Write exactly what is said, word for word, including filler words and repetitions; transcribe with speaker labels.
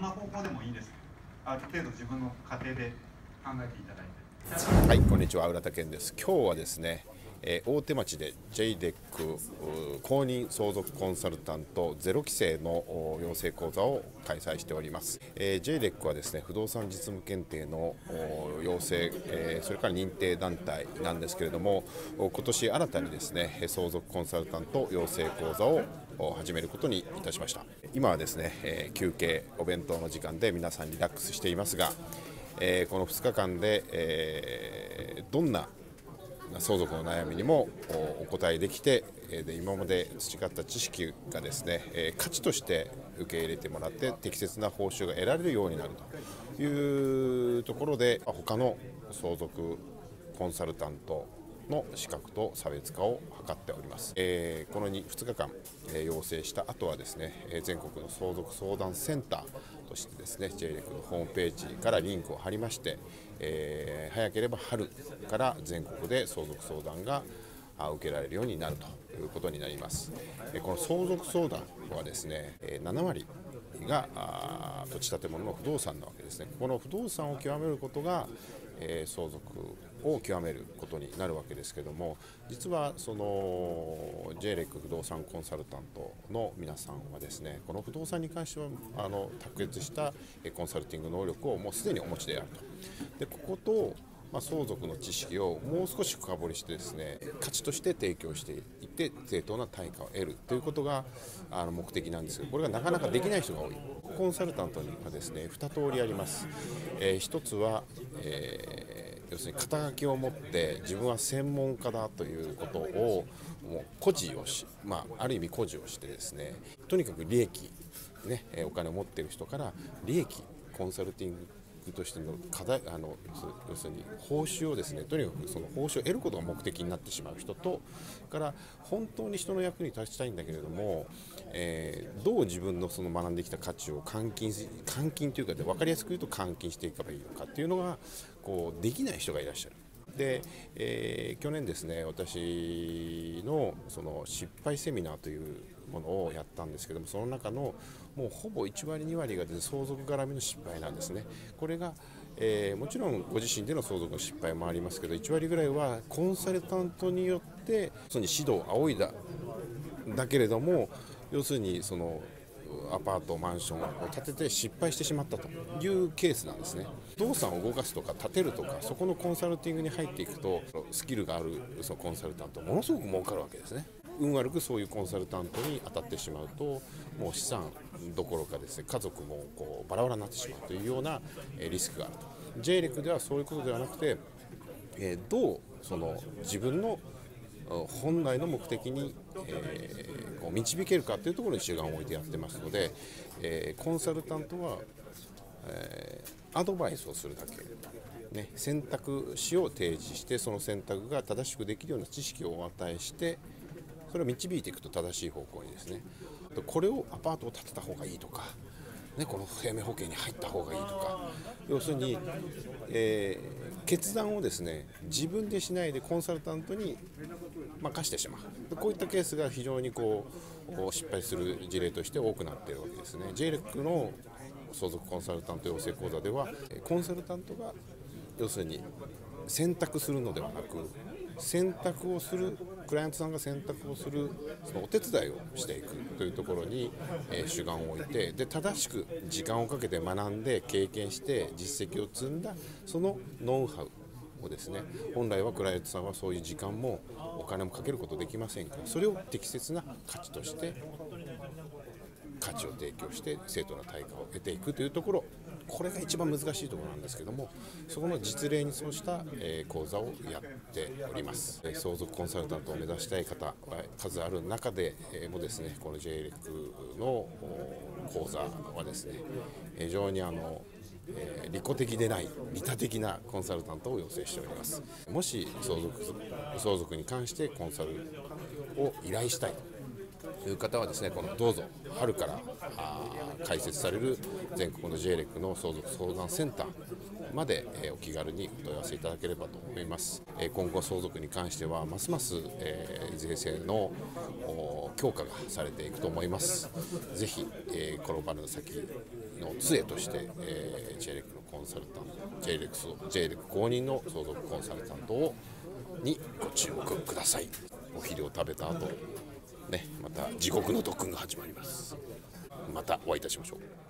Speaker 1: な方向でもいいです。ある程度自分の家庭で考えていただいて。
Speaker 2: はい、こんにちは、浦田健です。今日はですね、えー、大手町で ジェイデック 公認相続コンサルタントゼロ規制の養成講座を開催しております。えー、ジェイデック はですね、不動産実務検定の養成、えー、それから認定団体なんですけれども、今年新たにですね、相続コンサルタント養成講座を始めることにいたしました。今はですね、えー、休憩お弁当の時間で皆さんリラックスしていますが、えー、このふつかかんで、えー、どんな相続の悩みにもお答えできて、で今まで培った知識がですね、えー、価値として受け入れてもらって適切な報酬が得られるようになるというところで、他の相続コンサルタントの資格と差別化を図っております。えー、このふつかかん、えー、養成した後はですね、全国の相続相談センターとしてですね、ジェイデック のホームページからリンクを貼りまして、えー、早ければ春から全国で相続相談が受けられるようになるということになります。この相続相談はですね、ななわりが土地建物の不動産なわけですね。この不動産を極めることが、えー、相続を極めることになるわけですけれども、実はその ジェイデック 不動産コンサルタントの皆さんはですね、この不動産に関してはあの卓越したコンサルティング能力をもうすでにお持ちであると。でここと、まあ、相続の知識をもう少し深掘りしてですね、価値として提供していって正当な対価を得るということがあの目的なんですけど、これがなかなかできない人が多い。コンサルタントにはですねに通りあります。えー、一つは、えー、要するに肩書きを持って自分は専門家だということをもう誇示をし、まあ、ある意味誇示をしてですね、とにかく利益、ね、お金を持っている人から利益、コンサルティングとしての課題、あの要するに報酬をですね、とにかくその報酬を得ることが目的になってしまう人と、から本当に人の役に立ちたいんだけれども、えー、どう自分のその学んできた価値を換金換金というかで分かりやすく言うと換金していけばいいのかっていうのがこうできない人がいらっしゃる。で、えー、去年ですね、私のその失敗セミナーというものをやったんですけども、その中のもうほぼいちわりにわりがですね、相続絡みの失敗なんですね。これが、えー、もちろんご自身での相続の失敗もありますけど、いちわりぐらいはコンサルタントによってその指導を仰いだだけれども、要するにそのアパートマンションを建てて失敗してしまったというケースなんですね。不動産を動かすとか建てるとか、そこのコンサルティングに入っていくとスキルがあるそのコンサルタントものすごく儲かるわけですね。運悪くそういうコンサルタントに当たってしまうと、もう資産どころかですね、家族もこうバラバラになってしまうというようなリスクがあると。 ジェイデック ではそういうことではなくて、えー、どうその自分の本来の目的に、えー、こう導けるかというところに主眼を置いてやってますので、えー、コンサルタントは、えー、アドバイスをするだけ、ね、選択肢を提示して、その選択が正しくできるような知識をお与えして、それを導いていくと正しい方向にですね、これをアパートを建てた方がいいとか、ね、この生命保険に入った方がいいとか、要するに、えー、決断をですね自分でしないでコンサルタントに任してしまう、こういったケースが非常にこう失敗する事例として多くなっているわけですね。 ジェイデック の相続コンサルタント養成講座では、コンサルタントが要するに選択するのではなく、選択をするクライアントさんが選択をするそのお手伝いをしていくというところに、えー、主眼を置いて、で正しく時間をかけて学んで経験して実績を積んだそのノウハウをですね、本来はクライアントさんはそういう時間もお金もかけることできませんから、それを適切な価値として価値を提供して正当な対価を得ていくというところ、これが一番難しいところなんですけども、そこの実例に沿した、えー、講座をやっております。えー、相続コンサルタントを目指したい方は数ある中で、えー、もですね、この ジェイデック の講座はですね、非常にあのえー、利己的でない利他的なコンサルタントを養成しております。もし相続相続に関してコンサルを依頼したいとという方はですね、このどうぞ春から開設される全国の ジェイレック の相続相談センターまで、えー、お気軽にお問い合わせいただければと思います。えー、今後相続に関してはますます、えー、税制の強化がされていくと思います。ぜひ、えー、転ばぬ先の杖として、えー、ジェイレック のコンサルタント ジェイレック ジェイレック 公認の相続コンサルタントをにご注目ください。お昼を食べた後ね、また地獄の特訓が始まります。またお会いいたしましょう。